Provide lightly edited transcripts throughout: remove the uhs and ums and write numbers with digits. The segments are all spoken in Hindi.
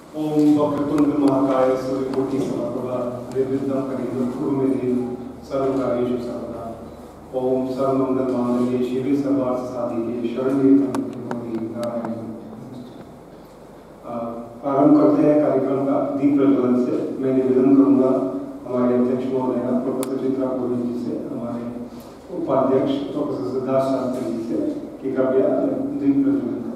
ओम वक्रतुंड महाकाय सूर्यकोटि समप्रभा निर्विघ्नं कुरु मे देव सर्वकार्येषु सर्वदा। ओम सर्वमंगल मांगल्ये शिवे सर्वार्थ साधिके शरण्ये त्र्यंबके गौरी नारायणी। प्रारंभ करते हैं कार्यक्रम का दीप प्रज्वलन से। मैं निवेदन करूंगा हमारे अध्यक्ष महोदय प्रोफेसर चित्रा पुरोहित जी से, हमारे उपाध्यक्ष प्रोफेसर सिद्धार्थ शास्त्री जी से कि कृपया दीप प्रज्वलन करें।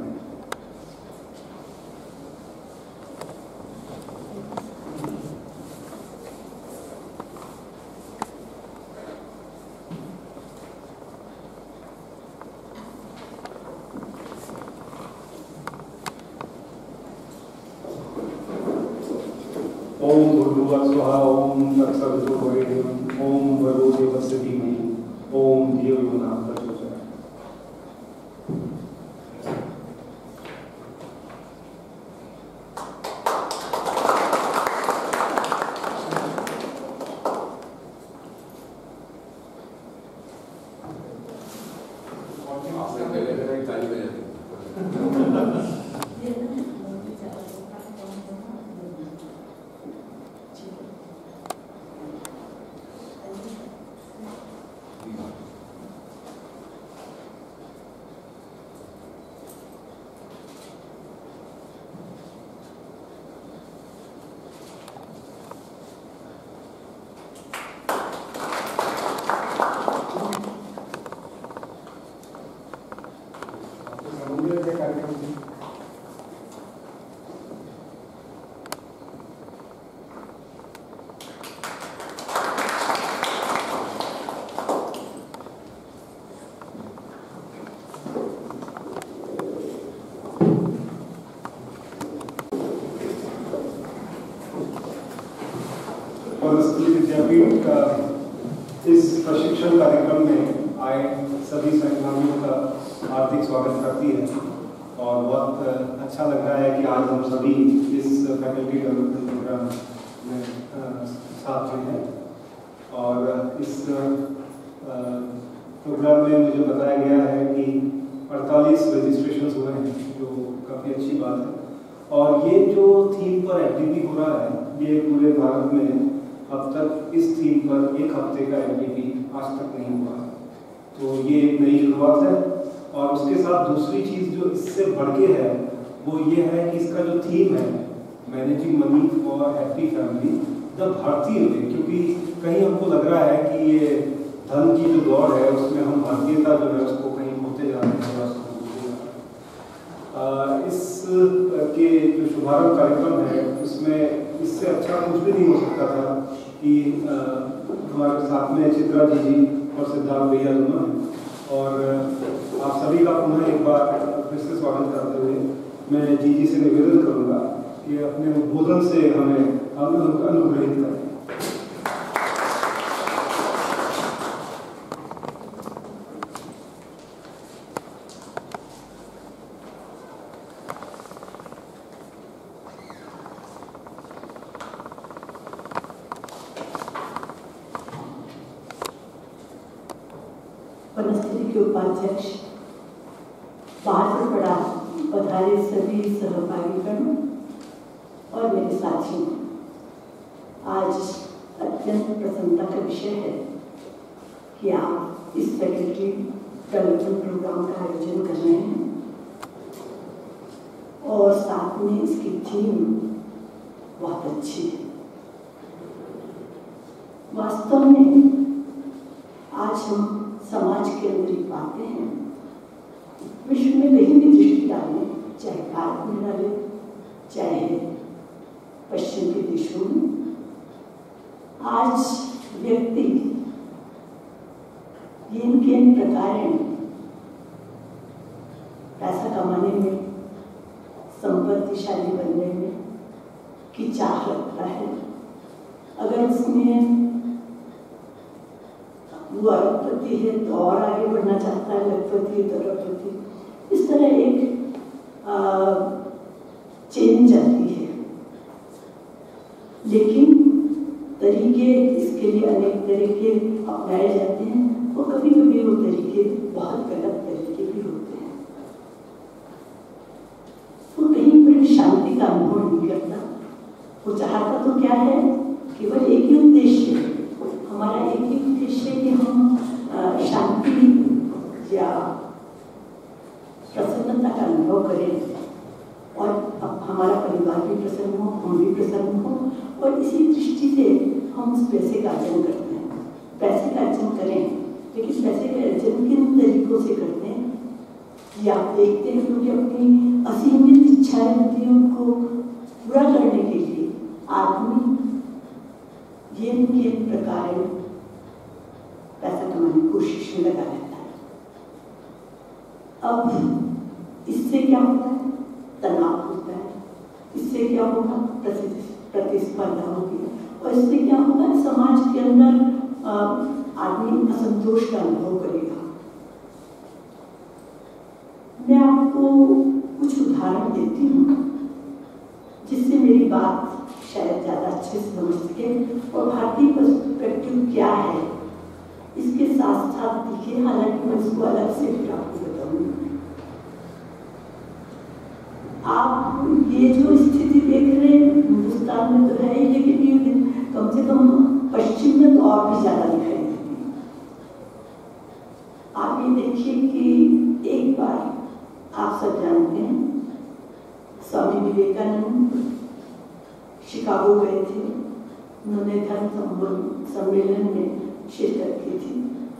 ओम भूर्भुवः स्वः ओम तत्सवितुर्वरेण्यं ओम भर्गो देवस्य धीमहि ओम धियो यो न प्रचोदयात्। बनास्थली विद्यापीठ का इस प्रशिक्षण कार्यक्रम में आए सभी सहकर्मियों का हार्दिक स्वागत करती है और बहुत अच्छा लग रहा है कि आज हम सभी इस फैकल्टी डेवलपमेंट प्रोग्राम में साथ में हैं। और इस प्रोग्राम में मुझे बताया गया है कि 48 रजिस्ट्रेशन हुए हैं, जो काफ़ी अच्छी बात है। और ये जो थीम पर FDP हो रहा है, ये पूरे भारत में अब तक इस थीम पर एक हफ्ते का FDP आज तक नहीं हुआ, तो ये एक नई शुरुआत है। और उसके साथ दूसरी चीज़ जो इससे बढ़ के है वो ये है कि इसका जो थीम है managing money for happy family the Bharatiya way, क्योंकि कहीं हमको लग रहा है कि ये धन की जो दौड़ है उसमें हम भारतीयता जो है उसको कहीं होते जा रहे हैं। इस के जो शुभारंभ कार्यक्रम है उसमें इससे अच्छा कुछ भी नहीं हो सकता था कि हमारे साथ में चित्रा जी और सिद्धार्थ भैया दोनों हैं। और आप सभी का पुनः एक बार फिर से स्वागत करते हुए मैं जी से निवेदन करूंगा कि अपने उद्बोधन से हमें अनुग्रहित करें। बनस्थली के उपाध्यक्ष, बाहर से पढ़ा पधारे सभी सहभागीगण और मेरे साथियों, आज अत्यंत प्रसन्नता का विषय है कि आप इस फैकल्टी डेवलपमेंट प्रोग्राम का आयोजन कर रहे हैं और साथ में इसकी थीम बहुत अच्छी है। वास्तव में आज हम समाज के अंदर ही पाते हैं, विश्व में कहीं भी दृष्टि डालें, चाहे भारत में डालें चाहे पश्चिम के देशों में, आज व्यक्ति किन प्रकार पैसा कमाने में, संपत्तिशाली बनने में की चाह रखता है। अगर उसमें वो अरबपति है तो और आगे बढ़ना चाहता है, लखपति है तो अरबपति, इस तरह एक चेन चलती है। लेकिन तरीके इसके लिए अनेक तरीके अपनाए जाते हैं और कभी कभी वो तरीके बहुत गलत तरीके भी होते हैं। वो कहीं पर शांति का अनुभव नहीं करता, वो चाहता तो क्या है, केवल एक ही उद्देश्य है, हमारा एक ही उद्देश्य है कि हम शांति या प्रसन्नता का अनुभव करें और अब हमारा परिवार भी प्रसन्न हो, हम भी प्रसन्न हो। और इसी दृष्टि से हम उस पैसे का अर्जन करते हैं। पैसे का अर्जन करें, लेकिन पैसे का अर्जन किन तरीकों से करते हैं ये आप देखते हैं, क्योंकि अपनी असीमित इच्छाएं होती हैं, उनको पूरा करने के लिए आदमी ये प्रकार पैसा कमाने की कोशिश में लगा रहता है। अब इससे क्या होता है, तनाव होता है, इससे क्या होगा, प्रतिस्पर्धा होगी, और इससे क्या होगा, समाज के अंदर आदमी असंतोष का अनुभव करेगा। मैं आपको कुछ उदाहरण देती हूँ जिससे मेरी बात शायद ज़्यादा अच्छे से समझ सके और भारतीय पर्सपेक्टिव क्या है इसके साथ साथ दिखे, हालांकि मैं उसको अलग से भी आपको बताऊंगी। आप ये जो स्थिति देख रहे हैं हिंदुस्तान में तो है ही, लेकिन ये कम से कम पश्चिम में तो और भी ज़्यादा दिखाई देती है। आप ये देखिए कि एक बार आप सब जानते हैं स्वामी विवेकानंद शिकागो गए थे, उन्होंने धर्म सम्मेलन में शिरकत की थी।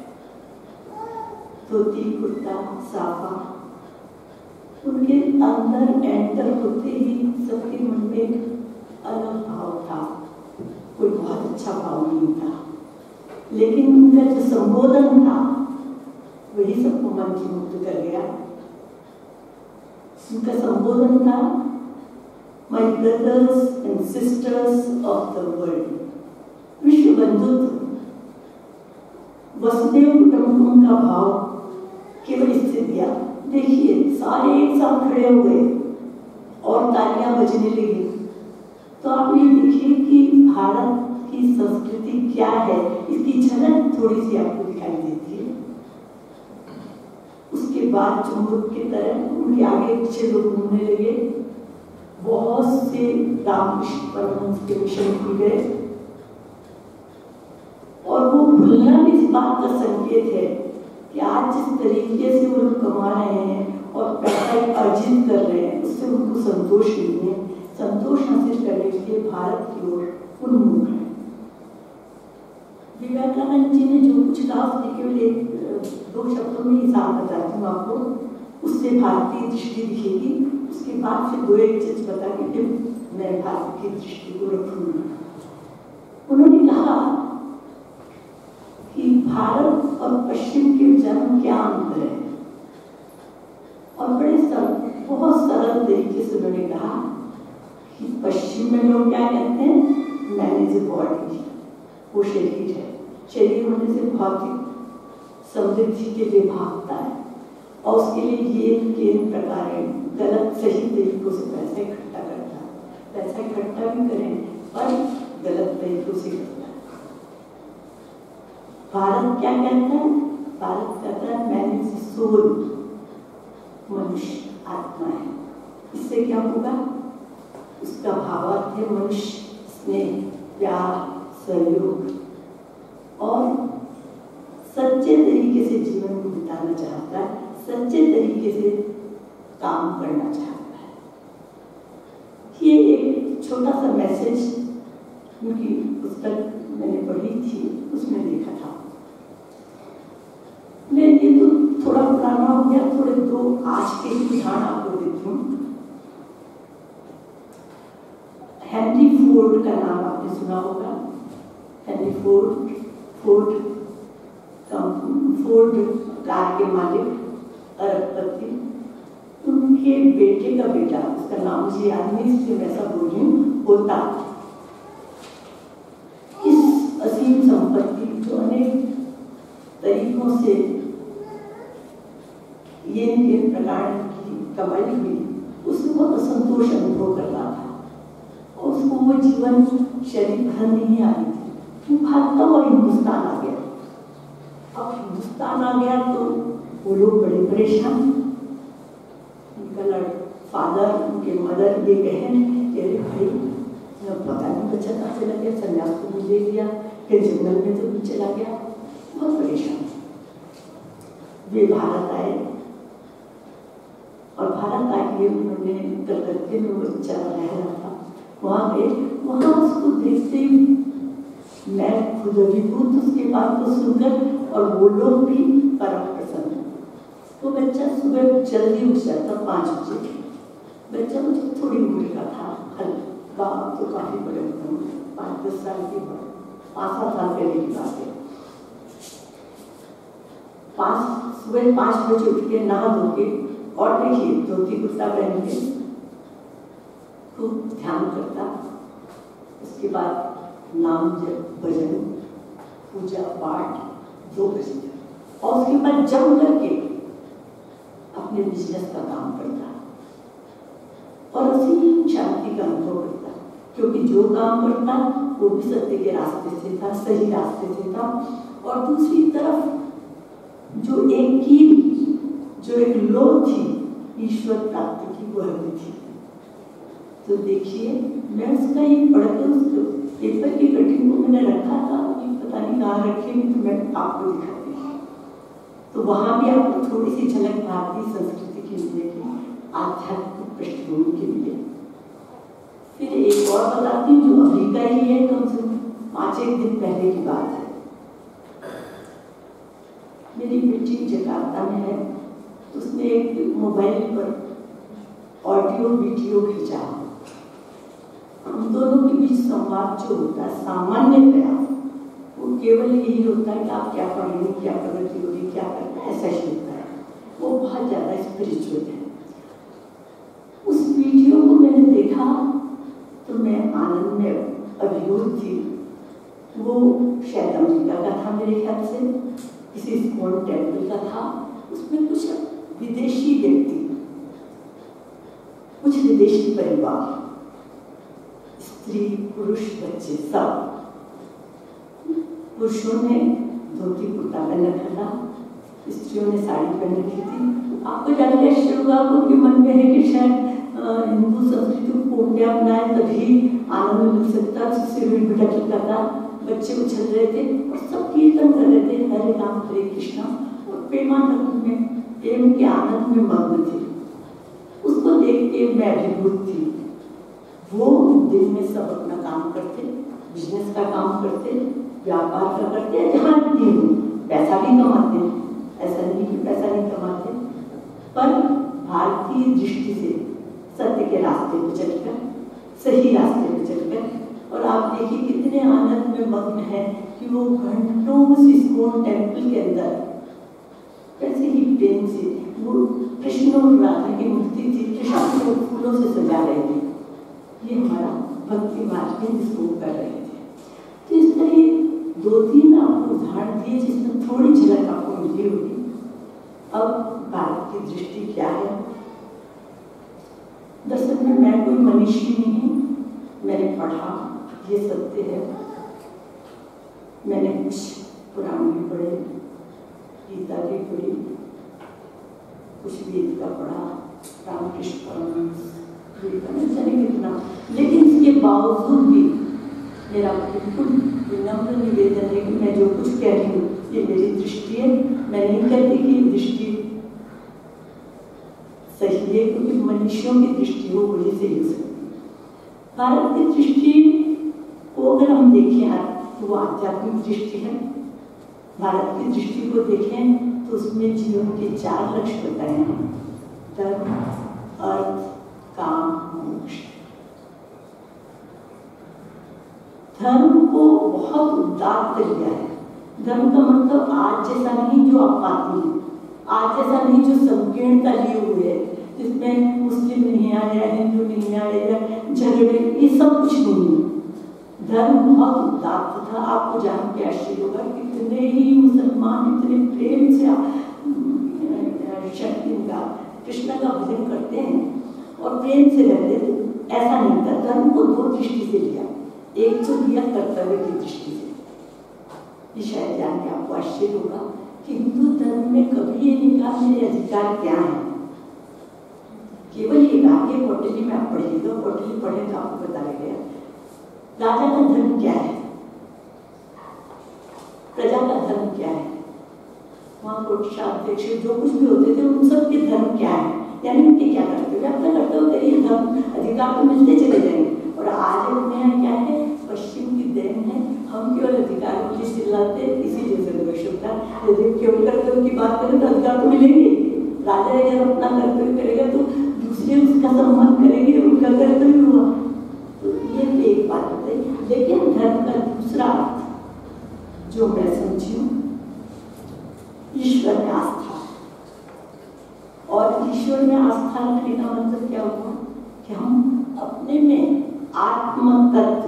धोती कुर्ता साफा, उनके अंदर एंटर होते ही सबके मन में एक अलग भाव था, कोई बहुत अच्छा भाव नहीं था, लेकिन उनका जो संबोधन था वही सबको मंत्रमुग्ध कर गया। उनका संबोधन था, my brothers and sisters of the world, विश्व बंधुत्व, वसुदेव कुटुंबकम का भाव केवल इससे दिया। देखिए सारे एक साथ खड़े हो गए और तालियां बजने लगी। तो आप ये देखिए कि भारत की संस्कृति क्या है, इसकी झलक थोड़ी सी आपको दिखाई देती है। उसके बाद चुंबक की तरह उनके आगे पीछे लोग घूमने लगे, बहुत से रामकृष्ण परमहंस के मिशन खुल गए, और वो भूलना भी इस बात का संकेत है कि आज जिस तरीके से वो लोग कमा रहे हैं और पैसा अर्जित कर रहे हैं उससे उनको संतोष नहीं है। संतोष हासिल करने के लिए भारत की ओर उन्मुख है। विवेकानंद जी ने जो कुछ कहा उसके केवल दो शब्दों में हिसाब बताती हूँ आपको, उससे भारतीय दृष्टि दिखेगी। उसके बाद फिर दो एक चीज बता के फिर मैं भारत की दृष्टि को रखूंगी। उन्होंने कहा कि भारत और पश्चिम के विचार में क्या अंतर है, और बड़े बहुत सरल तरीके से उन्होंने कहा कि पश्चिम में लोग क्या कहते हैं, मैन इज ए बॉडी, वो शरीर है, शरीर होने से भौतिक समृद्धि के लिए भागता है और उसके लिए ये प्रकार गलत सही तरीकों से पैसा इकट्ठा करता है। पैसा इकट्ठा भी करें पर गलत तरीकों से करता है। भारत क्या कहता है, भारत कहता है मैन इज सोल, मनुष्य आत्मा है। इससे क्या होगा, उसका भावार्थ है मनुष्य स्नेह, प्यार, सहयोग और सच्चे तरीके से जीवन को बिताना चाहता है, सच्चे तरीके से काम करना चाहता है। ये एक छोटा सा मैसेज उनकी पुस्तक मैंने पढ़ी थी, उसमें देखा था। मैं ये तो थोड़ा पुराना हो गया, थोड़े दो आज के उदाहरण आपको देती हूँ। हेनरी फोर्ड का नाम आपने सुना होगा। हेनरी फोर्ड कार के मालिक, अरबपति, उनके बेटे का बेटा, उसका नाम मुझे याद नहीं इसलिए मैं ऐसा बोल रही हूँ, होता इस असीम संपत्ति जो अनेक तरीकों से ये प्रकार की कमाई हुई, उसमें बहुत असंतोष अनुभव कर रहा था और उसको वो जीवन शरीर भर नहीं आ रही थी। वो भागता हुआ हिंदुस्तान आ गया। अब हिंदुस्तान आ गया तो वो लोग बड़े परेशान, उनका फादर, उनके मदर, ये बहन, अरे भाई पता नहीं बच्चा कहाँ चला गया, संन्यास को भी ले लिया, फिर जंगल में तो भी चला गया, बहुत परेशान। वे भारत आए और भारत आके उन्होंने कलकत्ते में वो बेचारा रह रहा था, वहाँ गए। वहाँ उसको देखते ही मैं खुद अभिभूत उसके बात को सुनकर, और वो लोग भी परम प्रसन्न। वो बच्चा सुबह जल्दी उठ जाता 5 बजे। बच्चा मुझे थोड़ी उम्र का था, बाप तो काफी बड़े होते, 5-10 साल की, 5-7 साल पहले की बात है। सुबह 5 बजे उठ के नहा धो के, और देखिए धोती कुर्ता पहन के खूब ध्यान करता। उसके बाद नाम जप, भजन, पूजा पाठ 2 बजे, और उसके बाद जम करके अपने बिजनेस का काम करता और उसी शांति का अनुभव करता, क्योंकि जो काम करता वो भी सत्य के रास्ते से था, सही रास्ते से था। और दूसरी तरफ जो एक कील, जो एक लो थी ईश्वर प्राप्ति की, वह भी थी। तो देखिए, मैं उसका ये पढ़कर उसको पेपर की कटिंग को मैंने रखा था, पता नहीं कहाँ रखी, तो मैं आपको दिखाती हूँ। तो वहाँ भी आपको थोड़ी सी झलक भारतीय संस्कृति की मिलेगी, आध्यात्मिक पृष्ठभूमि के लिए। फिर एक और बताती हूँ जो अभी का ही है, कम से कम 5-1 दिन पहले की बात है। मेरी बेटी जकार्ता में है, तो उसने एक मोबाइल पर ऑडियो वीडियो भेजा। हम दोनों के बीच संवाद जो होता है सामान्यतया वो केवल यही होता है कि आप क्या पढ़ रहे हो, क्या प्रगति हो रही, क्या करना है, ऐसा ही होता है। वो बहुत ज़्यादा स्पिरिचुअल है। उस वीडियो को मैंने देखा तो मैं आनंद में अभिभूत थी। वो शायद अमेरिका का था मेरे ख्याल से, किसी इस्कॉन टेम्पल का था। उसमें कुछ विदेशी व्यक्ति, कुछ विदेशी परिवार, स्त्री पुरुष बच्चे सब, पुरुषों ने धोती कुर्ता पहन रखा था, स्त्रियों ने साड़ी पहन रखी थी। आपको जानकर आश्चर्य होगा, आपके मन में है कि शायद हिंदू संस्कृति को क्या अपनाए तभी आनंद मिल सकता, उससे भी भटक जाता। बच्चे उछल रहे थे और सब कीर्तन कर रहे थे, हरे राम हरे कृष्णा, और प्रेमानंद में, प्रेम के आनंद में मग्न थे। उसको देख के मैं अभिभूत थी। वो दिन में सब अपना काम करते, बिजनेस का काम करते, व्यापार का करते, जहाँ भी पैसा भी कमाते हैं, ऐसा नहीं कि पैसा नहीं कमाते, पर भारतीय दृष्टि से सत्य के रास्ते पर चलकर, सही रास्ते पर चलकर। और आप देखिए कितने आनंद में मग्न है कि वो घंटों उस इस्कॉन टेम्पल के अंदर कैसे ही प्रेम से, वो कृष्ण और राधा की मूर्ति थी, कृष्ण को फूलों से सजा रहे थे। ये हमारा भक्ति मार्ग है जिसको कर रहे थे। तो इस तरह 2-3 आपको उदाहरण दिए जिसमें थोड़ी झलक आपको मिली होगी। अब भारत की दृष्टि क्या है? दरअसल में मैं कोई मनीषी नहीं हूँ, मैंने पढ़ा, ये सत्य है। मैंने कुछ पुराण भी पढ़े, गीता भी पढ़ी, कुछ वेद का पढ़ा, रामकृष्ण परमहंस जाने कितना, लेकिन इसके बावजूद भी मेरा बिल्कुल विनम्र निवेदन है कि मैं जो कुछ कह रही हूँ ये मेरी दृष्टि है। मैं नहीं कहती कि ये दृष्टि सही है, क्योंकि मनुष्यों की दृष्टि हो वही सही हो सकती। भारत की दृष्टि को अगर हम देखें तो वो आध्यात्मिक दृष्टि है। भारत की दृष्टि को देखें तो उसमें जीवन के 4 लक्ष्य बताए हैं: धर्म, अर्थ, काम, मोक्ष। धर्म को बहुत उदात्त लिया है। धर्म का मतलब आज जैसा नहीं जो आप पाती हैं, आज जैसा नहीं जो संकीर्णता लिए हुए है, जिसमें मुस्लिम नहीं आया, हिंदू नहीं आया, झगड़े, ये सब कुछ नहीं है। धर्म बहुत उदात्त था। आपको जान के आश्चर्य होगा कितने ही मुसलमान इतने प्रेम से शक्ति का, कृष्ण का भजन करते हैं और प्रेम से रहते थे। ऐसा नहीं था। धर्म को 2 दृष्टि से लिया। एक तो लिया कर्तव्य की दृष्टि से। ये शायद जान के आपको आश्चर्य होगा कि हिंदू धर्म में कभी ये नहीं कहा मेरे अधिकार क्या है। केवल ये कहा कि पौटली में आप पढ़िएगा, पौटली पढ़े तो आपको पता लगेगा राजा का धर्म क्या है, प्रजा का धर्म क्या है, वहाँ कोषाध्यक्ष जो कुछ भी होते थे उन सब के धर्म क्या है, यानी उनके क्या कर्तव्य, अपना कर्तव्य करिए, धर्म अधिकार तो मिलते चले जाएंगे। और आज अपने यहाँ क्या है, पश्चिम की देन है, हम केवल अधिकारों के लिए चिल्लाते, इसीलिए संघर्ष होता है। यदि केवल कर्तव्य की बात करें तो अधिकार तो मिलेंगे, राजा अगर अपना कर्तव्य करेगा तो दूसरे उसका सम्मान करेंगे, उनका कर्तव्य हुआ। तो ये एक बात बताई। लेकिन धर्म का दूसरा अर्थ जो मैं समझी हूँ, ईश्वर में आस्था। और ईश्वर में आस्था रखने का मतलब क्या हुआ कि हम अपने में आत्म तत्व,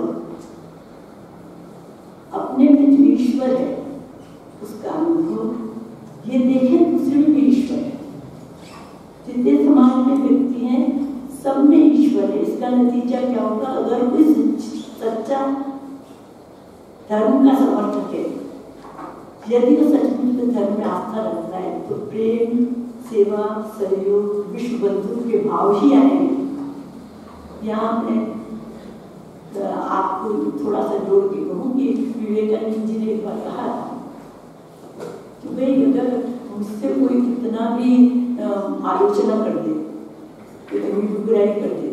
अपने में जो ईश्वर है उसका अनुभव, ये देखें दूसरे में भी ईश्वर है। जितने समाज में व्यक्ति हैं सब में ईश्वर है। इसका नतीजा क्या होगा, अगर कोई सच्चा धर्म का समर्थक है, यदि वो सचमुच में धर्म में आस्था रखता है, तो प्रेम, सेवा, सहयोग, विश्व बंधु के भाव ही आएंगे। यहाँ मैं आपको थोड़ा सा जोड़ के कहूँगी, विवेकानंद जी ने एक बार कहा कि भाई अगर मुझसे कोई कितना भी आलोचना कर दे, कितनी बुराई कर दे,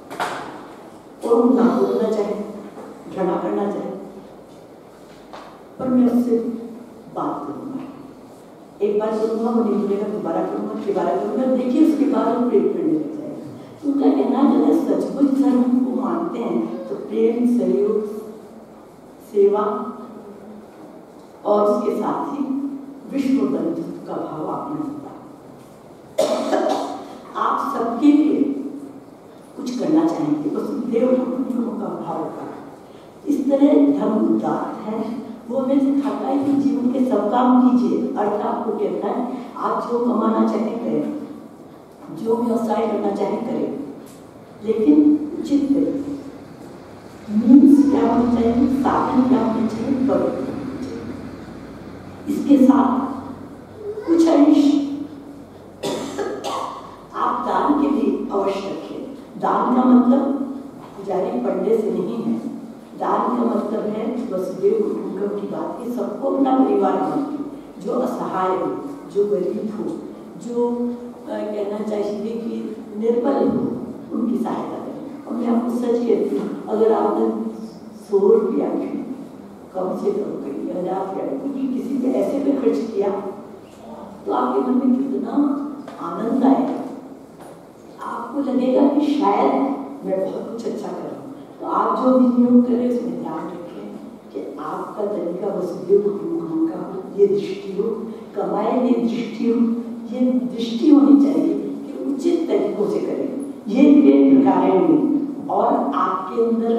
और ना बोलना चाहे, घृणा करना चाहे, पर मैं उससे बात करूँगा, एक बार करूँगा, वो नहीं बोलेगा, दोबारा करूँगा, देखिए उसके बाद वो प्रेम करने लग जाएगा। उनका कहना है अगर सचमुच धर्म को मानते हैं तो प्रेम, सहयोग, सेवा और उसके साथ ही विश्व बंधुत्व का भाव आपने होता। आप सबके लिए कुछ करना चाहेंगे, बस देव कुटुंब का भाव होगा। इस तरह धर्म उदार है, वो हमें सिखाता है कि जीवन के सब काम कीजिए। अर्थ आपको कहता है आप जो कमाना चाहे करें, जो व्यवसाय करना चाहे करें, लेकिन उचित करें। मीन्स क्या होना चाहिए, साधन क्या होना चाहिए, पवित्र होना चाहिए। इसके साथ कुछ अंश आप दान के लिए अवश्य रखें। दान का मतलब पुजारी पंडे से नहीं है, दान का मतलब है वसुदेव कुटुंबकम की बात की, सबको अपना परिवार मानिए, जो असहाय हो, जो गरीब हो, जो कहना चाहिए कि निर्बल हो, उनकी सहायता करें। और मैं आपको सच कहती हूँ, अगर आपने 100 रुपया कम से कम करिए, 1000 रुपया, क्योंकि किसी पे ऐसे पे खर्च किया तो आपके मन में कितना आनंद आएगा, आपको लगेगा कि शायद मैं बहुत कुछ अच्छा कर रहा हूँ। तो आप जो विनियोग करें उसमें ध्यान रखें कि आपका तरीका वसुदेव कुटुंबकम का हो, ये दृष्टि हो, कमाए ये दृष्टि हो, ये दृष्टि होनी चाहिए कि उचित तरीकों से करें। ये विवेक प्रकार में और आपके अंदर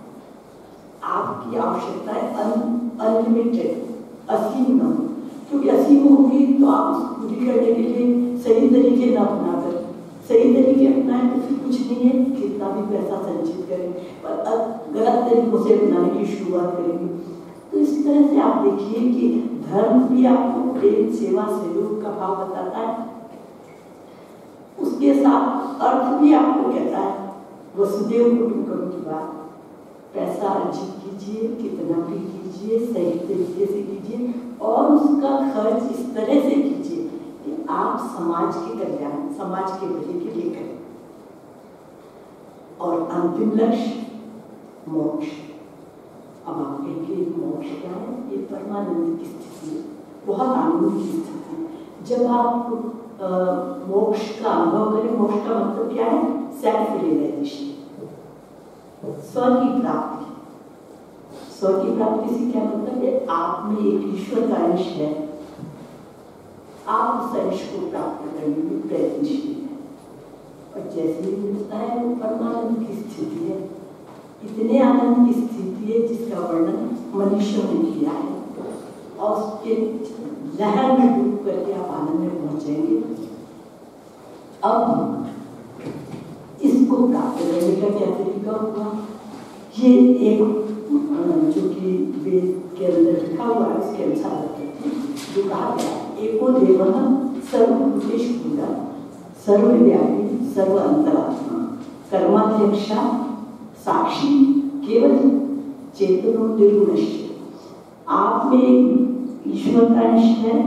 आपकी आवश्यकताएं अनलिमिटेड, असीम न हो, क्योंकि असीम होगी तो आप उसको पूरी करने के लिए सही तरीके न अपनाकर, सही तरीके अपनाएं तो फिर कुछ नहीं है, कितना भी पैसा संचित करें, पर गलत तरीकों से अपनाने की शुरुआत करेंगे। तो इस तरह से आप देखिए कि धर्म भी आपको प्रेम, सेवा, सहयोग का भाव बताता है, उसके साथ अर्थ भी आपको कहता है वसुदेव कुटुंबकम की बात। पैसा अर्जित कीजिए, कितना भी कीजिए, सही तरीके से कीजिए और उसका खर्च इस तरह से कीजिए कि आप समाज के कल्याण, समाज के भले के लिए करें। और अंतिम लक्ष्य मोक्ष। अब आप कहेंगे मोक्ष क्या है, ये परमानंद की स्थिति है, बहुत आनंद की स्थिति है। जब आप मोक्ष का अनुभव करें, मोक्ष का मतलब क्या है, सेल्फ रियलाइजेशन, स्व की प्राप्ति। स्व की प्राप्ति से क्या मतलब है, आप में एक ईश्वर का अंश है, आप उस अंश को प्राप्त करने में प्रयत्नशील है और जैसे ही मिलता है वो परमानंद की स्थिति है। इतने आनंद की स्थिति है जिसका वर्णन मनुष्यों ने किया है और उसके लहर में डूब करके आप आनंद में पहुंचेंगे। अब इसको प्राप्त करने का क्या तरीका हुआ, ये एक जो कि वेद के अंदर लिखा हुआ है उसके अनुसार जो कहा गया, एको देवः सर्वभूतेषु पूरा, सर्वव्यापी, सर्व अंतरात्मा, कर्माध्यक्षा, साक्षी, केवल चेतनो निर्गुणस्य। आप में ईश्वर का अंश है,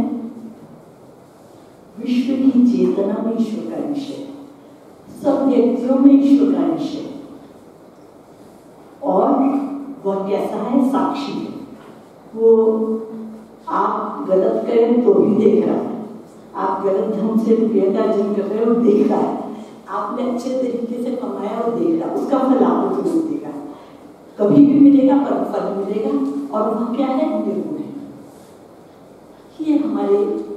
विश्व की चेतना में ईश्वर का अंश है, सब व्यक्तियों में ईश्वर का अंश है। और वह कैसा है? साक्षी है। वो आप गलत करें तो भी देख रहा है, आप गलत ढंग से रुपये का अर्जन कर रहे हो देख रहा है, आपने अच्छे तरीके से कमाया और देख रहा, उसका फल आपको जरूर देगा, कभी भी मिलेगा, पर फल मिलेगा। और वह क्या है? निर्गुण है। ये हमारे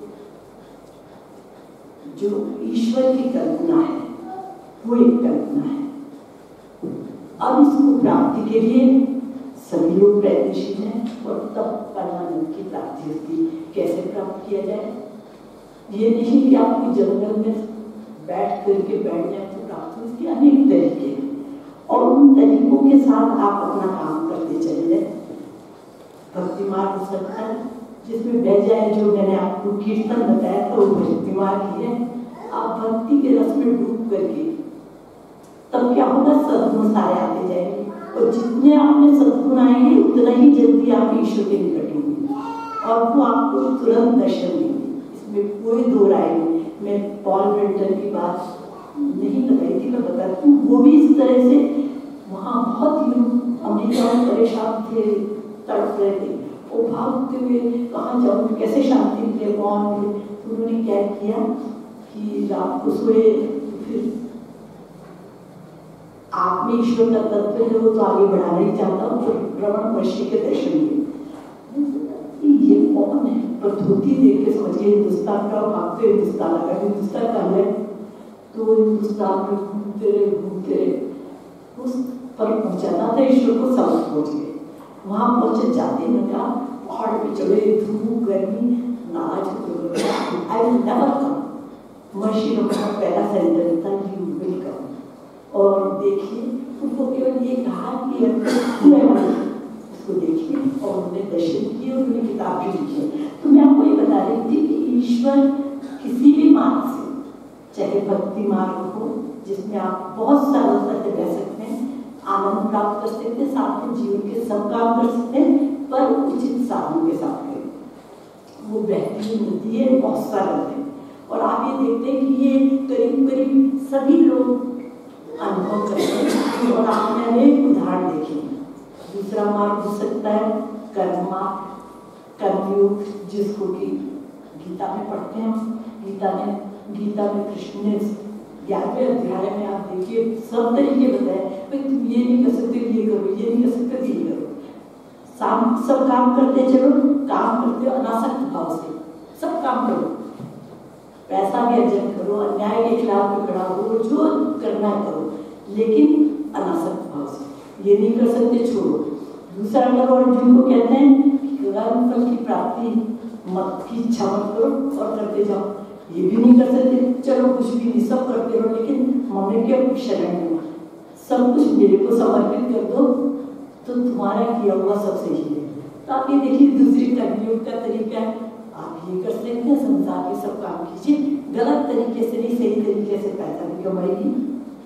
जो ईश्वर की कल्पना है वो एक कल्पना है। अब इसको प्राप्ति के लिए सभी लोग प्रयत्नशील हैं और तब परमानंद की प्राप्ति होती। कैसे प्राप्त किया जाए? ये नहीं कि आप कोई जंगल में बैठ करके बैठ जाए तो प्राप्त हो, इसके अनेक तरीके हैं और उन तरीकों के साथ आप अपना काम करते चले जाए। भक्ति मार्ग हो सकता है जिसमें बह जाए, जो मैंने आपको कीर्तन बताया था वो भक्ति मार्ग ही है। आप भक्ति के रस में डूब करके तब क्या होगा? सद्गुण सारे आते जाएंगे और जितने आपने सद्गुण आएंगे उतना ही जल्दी आप ईश्वर के निकट होंगे और वो आपको तुरंत दर्शन देंगे। इसमें कोई दो राय नहीं। मैं पॉल ब्रेंटन की बात नहीं लगाई थी, मैं बताती हूँ। वो भी इस तरह से वहाँ बहुत ही अमेरिका में परेशान थे, तड़प रहे थे, वो भागते हुए कहाँ जाऊँ, कैसे शांति मिले, कौन मिले। तो उन्होंने क्या किया कि रात को सोए, फिर आप में ईश्वर का तत्व है वो तो आगे बढ़ाना ही चाहता हूँ, तो रमण महर्षि के दर्शन हुए। ये कौन है? पर धोती देख के समझिए हिंदुस्तान का, भागते हिंदुस्तान आएगा, हिंदुस्तान का है। तो हिंदुस्तान में घूमते रहे उस पर पहुंचाना था ईश्वर को, समझ पहुंच गए। वहां पहुंचे, जाते न कहा पहाड़ पे चढ़े, धूप गर्मी, नाराज आई विल नेवर कम। महर्षि लोगों का पहला सेंटेंस था यू विल कम। और देखिए उनको केवल ये कहा कि उसको देखिए, और उन्होंने दर्शन किए, उन्होंने किताब भी लिखी। तो मैं आपको ये बता रही थी कि ईश्वर किसी भी मार्ग से, चाहे भक्ति मार्ग हो जिसमें आप बहुत सरलता से रह सकते हैं, आनंद प्राप्त कर सकते हैं, साथ में जीवन के सब काम कर सकते हैं, पर उचित साधन के साथ करें। वो बहती नदी है, बहुत सरल है। और आप ये देखते हैं कि ये करीब करीब सभी लोग अनुभव करते हैं और आपने अनेक उदाहरण देखे। दूसरा मार्ग हो सकता है कर्म मार्ग, कर्मयोग, जिसको कि गीता में पढ़ते हैं। गीता में कृष्ण ने 11वें अध्याय में आप देखिए सब तरीके बताए, भाई तुम ये नहीं कर सकते ये करो, ये नहीं कर सकते ये करो। सब काम करते चलो, काम करते हो अनासक्त भाव से, सब काम करो, पैसा भी अर्जन करो, अन्याय के खिलाफ भी खड़ा हो, जो करना है करो, लेकिन अनासक्त भाव से। ये नहीं कर सकते छोड़ो। दूसरा नंबर अर्जुन को कहते हैं कि कर्म फल की प्राप्ति मत की इच्छा मत करो और करते जाओ। ये भी नहीं कर सकते, चलो कुछ भी नहीं, सब करते रहो, लेकिन मम्मी के शरण में सब कुछ मेरे को समर्पित कर दो तो तुम्हारा किया हुआ सब सही है। तो आप ये देखिए दूसरी कर्मयोग का तरीका है, आप ये कर सकते हैं, संसार के सब काम कीजिए, गलत तरीके से नहीं, सही तरीके से पैसा भी कमाइए,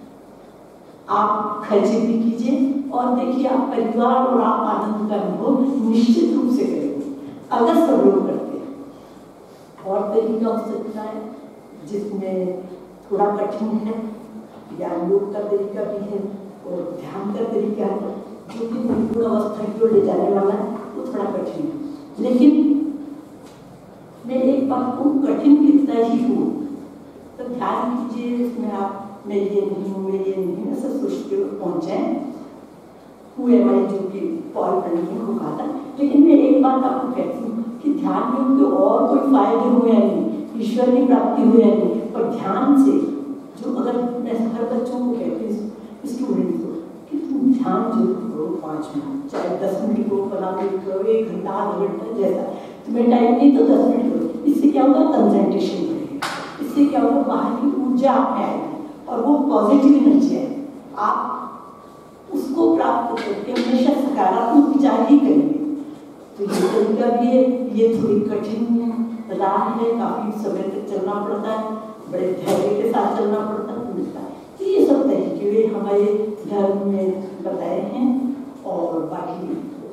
आप खर्चे भी कीजिए और देखिए आप परिवार और आप आनंद का अनुभव निश्चित रूप से करेंगे अगर सब लोग करते हैं। और तरीका हो सकता है जिसमें थोड़ा कठिन है, या योग का तरीका भी है और ध्यान का तरीका है, जो कि निर्गुण अवस्था की ओर ले जाने वाला है, वो थोड़ा कठिन है। लेकिन मैं एक बात को कठिन कितना ही हूँ तो ध्यान कीजिए, इसमें आप मैं ये नहीं हूँ, मैं ये नहीं, ऐसा सोचते हुए पहुँच जाए हुए मैं, जो कि पॉल ब्रेंटन को कहा था। लेकिन मैं एक बात आपको कहती हूँ कि ध्यान योग के और कोई फायदे हुए या नहीं, ईश्वर की प्राप्ति हुई या नहीं, पर ध्यान से जो, अगर मैं हर बच्चों को कहती हूँ स्टूडेंट को कि तुम ध्यान जरूर करो 5 मिनट, चाहे 10 मिनट को 15 मिनट करो, 1 घंटा आधा घंटा, जैसा तुम्हें टाइम नहीं तो 10 मिनट करो। इससे क्या होगा? कंसंट्रेशन बढ़ेगा, इससे क्या होगा? बाहर की ऊर्जा आप में आएगी और वो पॉजिटिव एनर्जी है, आप उसको प्राप्त करके हमेशा सकारात्मक विचार ही करेंगे। तो ये तरीका भी है, ये थोड़ी कठिन राह है, काफी समय तक चलना पड़ता है, बड़े धैर्य के साथ चलना पड़ता है, मिलता है। तो ये सब तरीके हमारे धर्म में बताए हैं और बाकी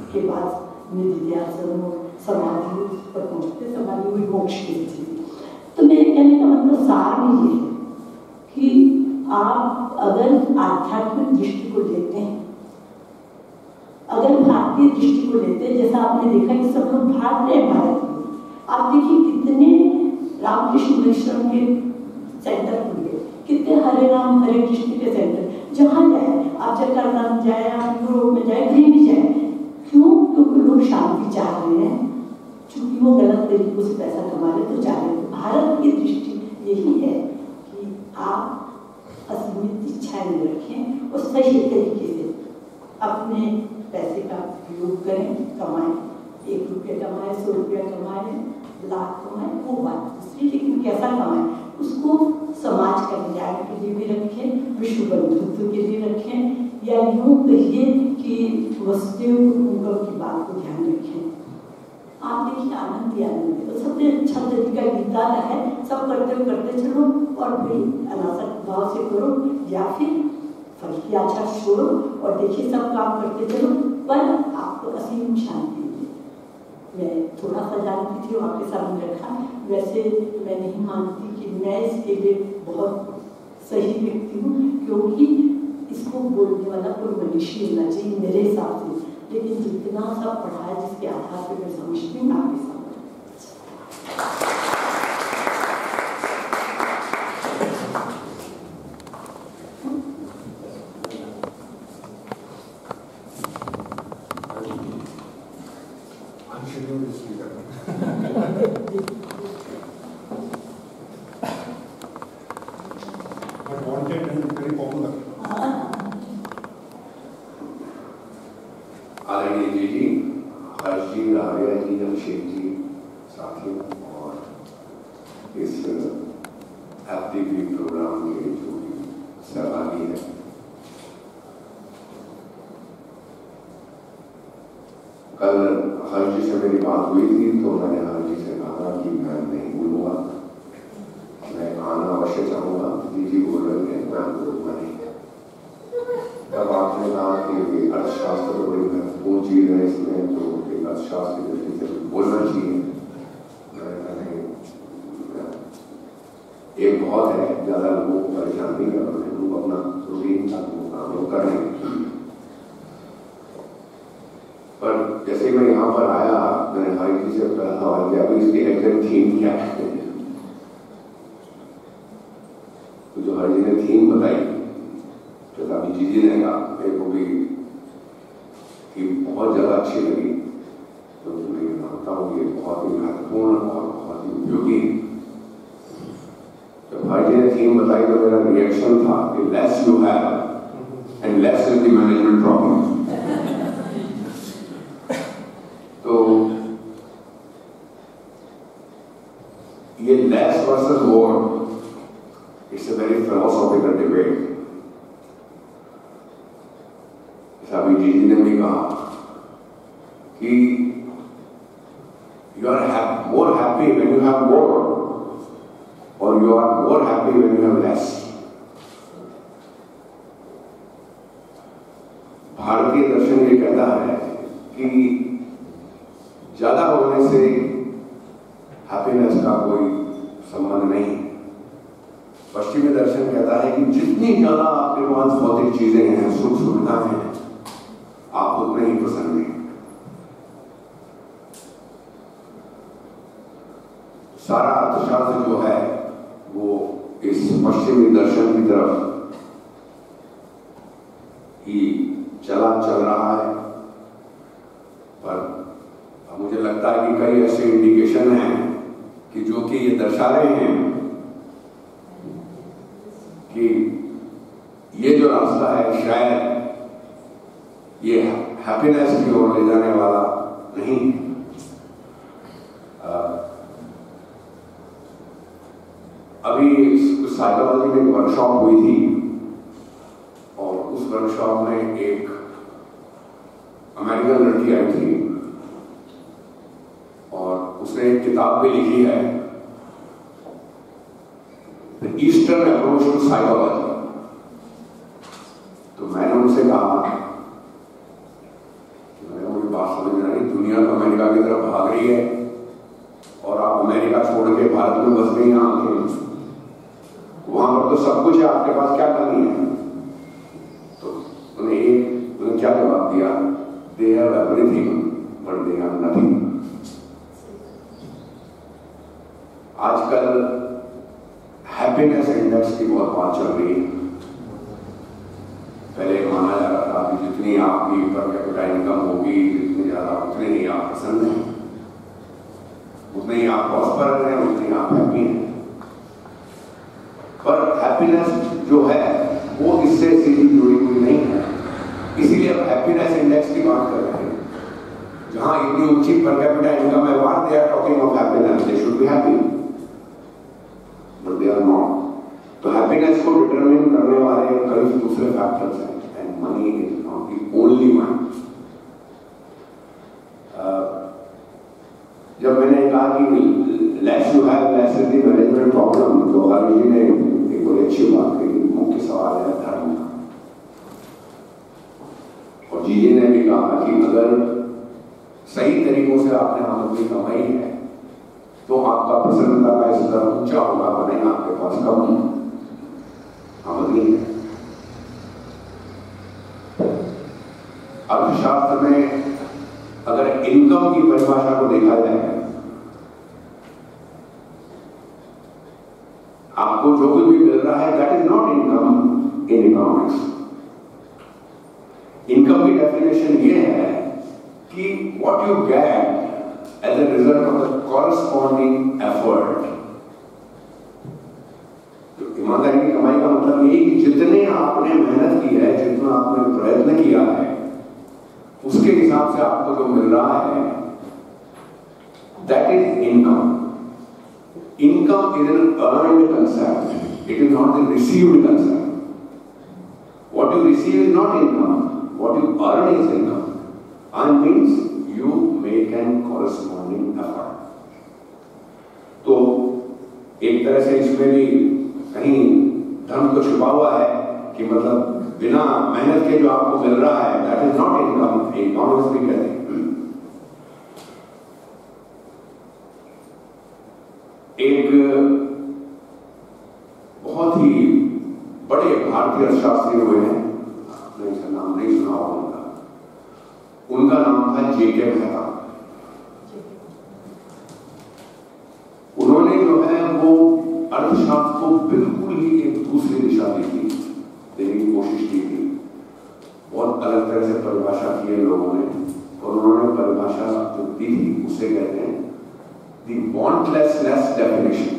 के बाद निधिध्यासन और समाधि पर पहुँचते, समाधि हुई मोक्ष की स्थिति। तो मेरे कहने का मतलब सार में ये है कि आप अगर आध्यात्मिक दृष्टि को लेते हैं, अगर भारतीय दृष्टि को लेते हैं, जैसा आपने देखा कि सब लोग भाग रहे हैं भारत में, आप देखिए कितने रामकृष्ण मिशन के सेंटर खुल गए, कितने हरे राम हरे कृष्ण के सेंटर, जहाँ जाए आप, जकार्ता में जाए, आप यूरोप में जाए, कहीं भी जाए। क्यों? क्योंकि लोग शांति चाह रहे हैं, क्योंकि वो गलत तरीकों से पैसा कमा रहे तो चाह रहे हैं। भारत की दृष्टि यही है कि आप असीमित इच्छाएं रखें और सही तरीके से अपने पैसे का उपयोग करें, कमाएं, 1 रुपया कमाएं, 100 रुपया कमाएं, लाख कमाएं, वो बात दूसरी, लेकिन कैसा कमाएं उसको समाज कल्याण के लिए भी रखें, विश्व बंधुत्व के लिए रखें, या यूँ कहिए कि वसुदेव कुटुंबकम की बात को ध्यान रखें। आप देखिए आनंद ही आनंद है, तो सबसे अच्छा तरीका गीता का है, सब करते चलो और भाई अनासक्त भाव से करो, या फिर फल की आशा छोड़ो और देखिए सब काम करते चलो, पर आपको असीम शांति मिले। मैं थोड़ा सा जानती थी, आपके सामने रखा। वैसे मैं नहीं मानती कि मैं इसके लिए बहुत सही व्यक्ति हूँ, क्योंकि इसको बोलने वाला कोई मनुष्य होना चाहिए मेरे हिसाब से, लेकिन जितना सा पढ़ा है जिसके आधार पर मैं समझती हूँ आपके सामने। FDP प्रोग्राम के जो भी सहभागी है, कल हर्ष जी से मेरी बात हुई थी तो मैंने हर्ष जी से कहा कि मैं नहीं बोलूँगा, मैं आना अवश्य चाहूँगा, दीदी बोल रहे हैं, मैं बोलूँगा नहीं। तब आपने कहा कि अर्थशास्त्र तो बड़ी महत्वपूर्ण चीज़ है, इसमें तो एक अर्थशास्त्र की दृष्टि से बोलना चाहिए। एक बहुत है, ज़्यादा लोगों को परेशान नहीं कर रहे, लोग अपना रूटीन काम कर रहे हैं। पर जैसे मैं यहाँ पर आया, मैंने हर किसी से पहला सवाल किया कि इसकी एग्जैक्ट थीम क्या है। तो जो हर जी ने थीम बताई, तो अभी जी ने कहा, मेरे को भी थीम बहुत ज़्यादा अच्छी लगी। तो मैं मानता हूँ ये बहुत ही महत्वपूर्ण और बहुत ही उपयोगी। जब भाई जी ने थीम बताई तो मेरा रिएक्शन था कि less you have and less is the management problem. तो ये less versus more, it's a very philosophical debate. अभी जी ने भी कहा कि you are more happy when you have more, or you are more happy when you have less. भारतीय दर्शन ये कहता है कि ज्यादा होने से हैप्पीनेस का कोई संबंध नहीं। पश्चिमी दर्शन कहता है कि जितनी ज्यादा आपके पास भौतिक चीजें हैं, सुख सुविधाएं हैं, आप उतने ही प्रसन्न हैं। सारा अर्थशास्त्र जो है वो इस पश्चिमी दर्शन की तरफ ही चल रहा है। पर मुझे लगता है कि कई ऐसे इंडिकेशन हैं कि जो कि ये दर्शा रहे हैं कि ये जो रास्ता है शायद ये हैप्पीनेस की ओर ले जाने वाला नहीं। अभी साइकोलॉजी में एक वर्कशॉप हुई थी और उस वर्कशॉप में एक अमेरिकन लड़की आई थी और उसने एक किताब भी लिखी है, the eastern approach to psychology. तो मैंने उनसे कहा कि मैंने मुझे बात समझ आपके पास क्या कमी है? तो उन्हें क्या जवाब दिया? They have everything but they have nothing. आजकल हैप्पीनेस इंडेक्स की बहुत बात चल रही है। पहले माना जा रहा था कि जितनी आपकी पर कैपिटा इनकम होगी, जितनी ज्यादा उतने ही आप प्रसन्न हैं, उतने ही आप प्रॉस्पर हैं, उतने ही आप हैप्पी हैं। पर हैप्पीनेस जो है वो इससे सीधी जुड़ी हुई नहीं है। इसीलिए अब हैप्पीनेस इंडेक्स की बात कर रहे हैं। जहां इतनी ऊंची पर कैपिटा इनकम है, what they are talking of happiness, they should be happy but they are not. तो हैप्पीनेस को डिटरमिन करने वाले कई दूसरे फैक्टर्स हैं and money is not the only one. जब मैंने कहा कि less you have less is the management problem, तो हर जी ने एक बड़ी अच्छी बात कही। मुख्य सवाल है धर्म का। और जी ने भी कहा कि अगर सही तरीकों से आपने आमदनी कमाई है तो आपका प्रसन्नता का स्तर ऊंचा होगा, बने आपके पास कम आमदनी है। अर्थशास्त्र में अगर इनकम की परिभाषा को देखा जाए, आपको जो भी मिल रहा है that is not income in economics. Income की डेफिनेशन ये है कि what you get as a result of the corresponding effort। तो ईमानदारी की कमाई का मतलब ये कि जितने आपने मेहनत की है, जितना आपने प्रयत्न किया है, उसके हिसाब से आपको जो मिल रहा है that is income। Income is an earned concept, it is not the received concept। What you receive is not income, what you earn is income। Earn means you make an corresponding effort। तो एक तरह से इसमें भी कहीं धर्म तो छुपा हुआ है कि मतलब बिना मेहनत के जो आपको मिल रहा है that is not income. Economics भी कहते हैं। एक बहुत ही बड़े भारतीय अर्थशास्त्री हुए हैं, आपने इसका नाम नहीं सुना होगा, उनका नाम था जेके मेहता। उन्होंने जो है वो अर्थशास्त्र को बिल्कुल ही एक दूसरी दिशा देने की कोशिश की थी। बहुत अलग तरह से परिभाषा की है लोगों ने, और उन्होंने परिभाषा जो दी थी उसे कहते हैं दी वांटलेसनेस डेफिनेशन।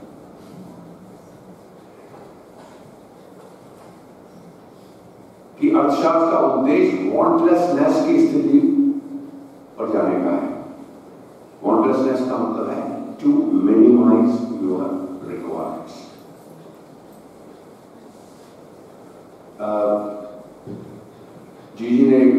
कि अर्थशास्त्र का उद्देश्य वांटलेसनेस की स्थिति पर जाने का है। वांटलेसनेस का मतलब है टू मिनिमाइज योर रिक्वायरमेंट्स। जी ने एक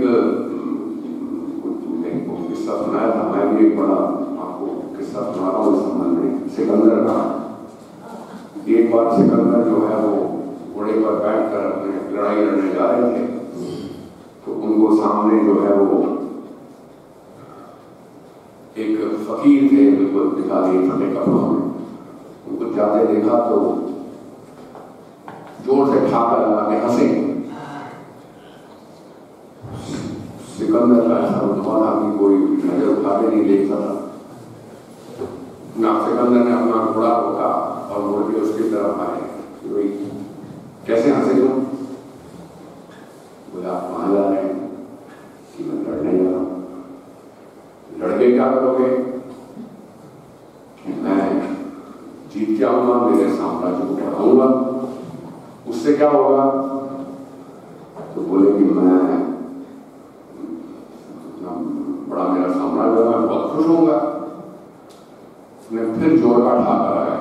किस्सा सुनाया था, मैं भी एक बड़ा आपको किस्सा सुना रहा हूँ इस संबंध में। सिकंदर का एक बार सिकंदर जो है वो घोड़े पर बैठकर अपने लड़ाई लड़ने जा रहे थे, तो उनको सामने जो है वो एक फकीर थे, बिल्कुल दिखा दिए फटे कपड़ों में। उनको जाते देखा तो जोर से ठाकर लगा के हंसे। सिकंदर का ऐसा अनुभव था कि कोई नजर उठा के नहीं देख सकता। सिकंदर ने अपना घोड़ा रोका और मुड़ के उसकी तरफ आए। कैसे हंसे तुम? बोले आप कहाँ जा रहे हैं? कि मैं लड़ने जा रहा हूँ। लड़के क्या करोगे? कि मैं जीत के आऊंगा, मेरे साम्राज्य को बढ़ाऊंगा। उससे क्या होगा? तो बोले कि मैं बड़ा मेरा साम्राज्य होगा, मैं बहुत खुश होऊंगा। उसने फिर जोर का ठाका लगाया।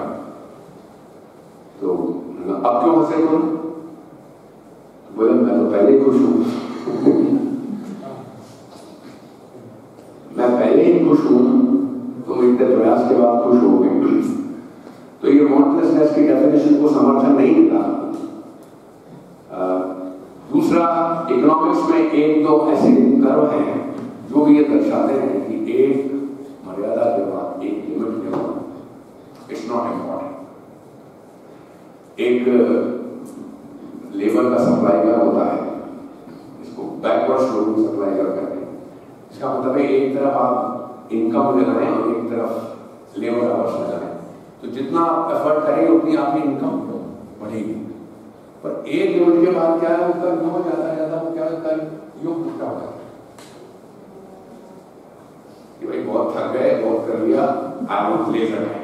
तो अब क्यों हंसे तुम? बोले मैं तो पहले ही खुश हूं। मैं पहले ही खुश हूं, तुम इतने प्रयास के बाद खुश हो गए। तो ये वांटलेसनेस की डेफिनेशन को समर्थन नहीं मिला। दूसरा, इकोनॉमिक्स में एक दो ऐसे कर्व हैं जो ये दर्शाते हैं कि एक मर्यादा के बाद, एक लिमिट के बाद इट्स नॉट इम्पॉर्टेंट। एक लेबर का सप्लाई कर होता है, इसको बैकवर्ड स्लोपिंग सप्लाई कर करके, इसका मतलब है एक तरफ आप इनकम लगाएं और एक तरफ लेबर आवर्स लगाएं, तो जितना आप एफर्ट करेंगे उतनी आपकी इनकम बढ़ेगी। पर एक लिमिट के बाद क्या है, उसका योग ज्यादा क्या होता है, योग उल्टा होता है कि भाई बहुत थक गए, बहुत कर लिया, I want leisure time,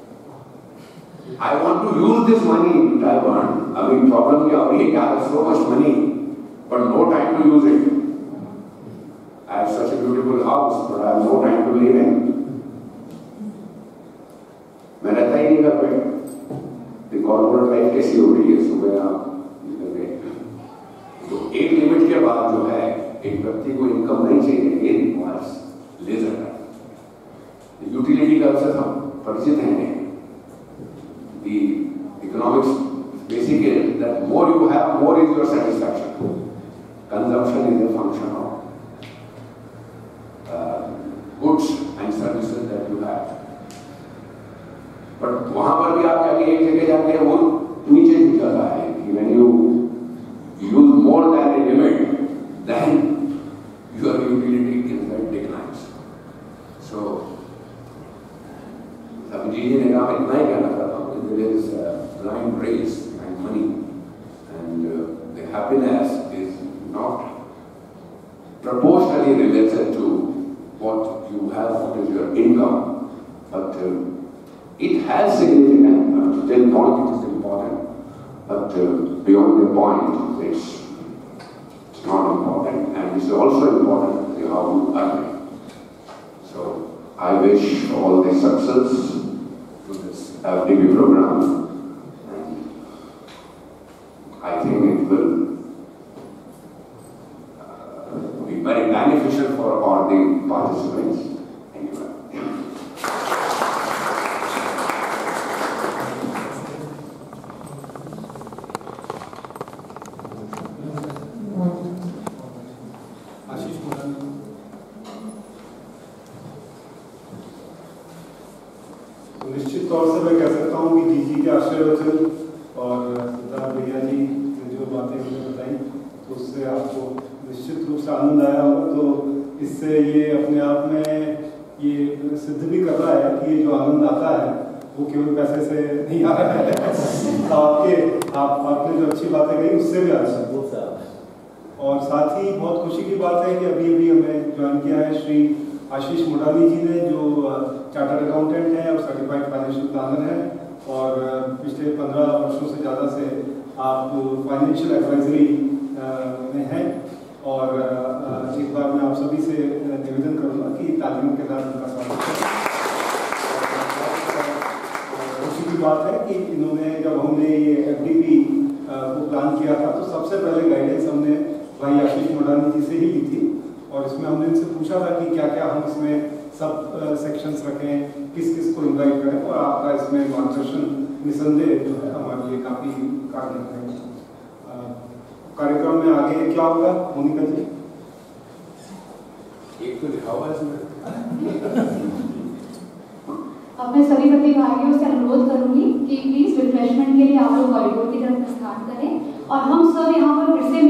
I want to use this money that I earned. अभी प्रॉब्लम क्या हो रही है कि I have so much money but no time to use it. I have such a beautiful house but I have no time to live in. मैं रहता ही नहीं घर पे, तो कॉर्पोरेट लाइफ कैसी हो रही है, सुबह आप निकल गए। तो एक लिमिट के बाद जो है एक व्यक्ति को इनकम नहीं चाहिए, ये requires leisure time. Utility curve से हम परिचित हैं। The economics basic is that more you have, more is your satisfaction. Consumption is a function of goods and services that you have. But वहाँ पर भी आप जाके एक जगह जाके वो नीचे ही जाता है कि when you use more than a limit, then your utility in fact declines. So अभी जी ने कहा, मैं इतना ही कहना चाहता हूँ, there is a blind race behind money, and the happiness is not proportionally related to what you have, what is your income, but it has significance. Till point it is important, but beyond the point it's not important, and it's also important how you earn it. So I wish all the success to this FDP program, and I think it will be very beneficial for all the participants. Thank you. निश्चित तौर से मैं कह सकता हूँ कि जी के आशीर्वचन और सिद्धार्थ भैया जी ने जो बातें मुझे बताई, तो उससे आपको निश्चित रूप से आनंद आया होगा। तो इससे ये अपने आप में ये सिद्ध भी कर रहा है कि ये जो आनंद आता है वो केवल पैसे से नहीं आ रहा है, तो आपने जो अच्छी बातें कही उससे भी आ रहा है। और साथ ही बहुत खुशी की बात है कि अभी अभी हमें ज्वाइन किया है श्री आशीष मुडाली जी ने, जो चार्टर्ड अकाउंटेंट हैं और सर्टिफाइड फाइनेंशियल प्लानर हैं, और पिछले 15 वर्षों से ज़्यादा से आप फाइनेंशियल एडवाइजरी में हैं। और एक बार मैं आप सभी से निवेदन करूँगा कि तालियों के साथ उनका स्वागत करें। खुशी की बात है कि इन्होंने, जब हमने ये FDP को प्लान किया था, तो सबसे पहले गाइडेंस हमने भाई आशीष मुडाली जी से ही ली थी, और इसमें हमने इनसे पूछा था कि क्या क्या हम इसमें सब सेक्शंस रखें, किस किस को इन्वाइट करें, और आपका इसमें मार्गदर्शन निसंदेह जो है हमारे लिए काफ़ी कार्य करेंगे। कार्यक्रम में आगे क्या होगा मोनिका जी? एक तो दिखावा इसमें। अब मैं सभी प्रतिभागियों से अनुरोध करूंगी कि प्लीज रिफ्रेशमेंट के लिए आप लोग कॉरिडोर की तरफ प्रस्थान करें, और हम सब यहाँ पर फिर से